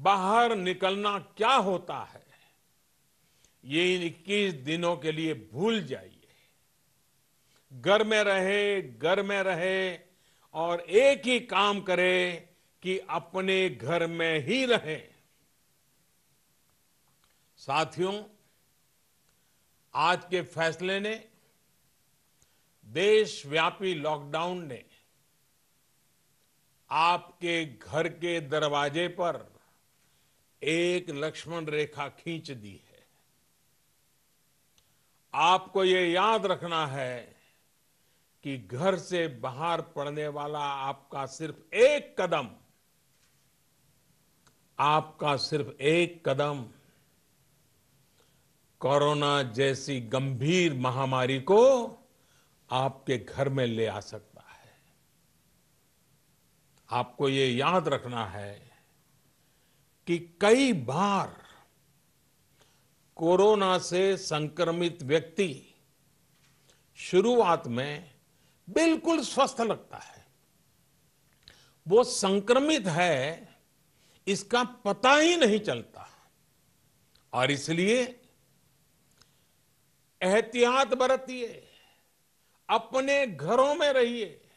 बाहर निकलना क्या होता है ये इन 21 दिनों के लिए भूल जाइए। घर में रहे और एक ही काम करे कि अपने घर में ही रहे। साथियों, आज के फैसले ने, देशव्यापी लॉकडाउन ने आपके घर के दरवाजे पर एक लक्ष्मण रेखा खींच दी है। आपको ये याद रखना है कि घर से बाहर पड़ने वाला आपका सिर्फ एक कदम कोरोना जैसी गंभीर महामारी को आपके घर में ले आ सकता है। आपको ये याद रखना है कि कई बार कोरोना से संक्रमित व्यक्ति शुरुआत में बिल्कुल स्वस्थ लगता है। वो संक्रमित है इसका पता ही नहीं चलता और इसलिए एहतियात बरतिए, अपने घरों में रहिए,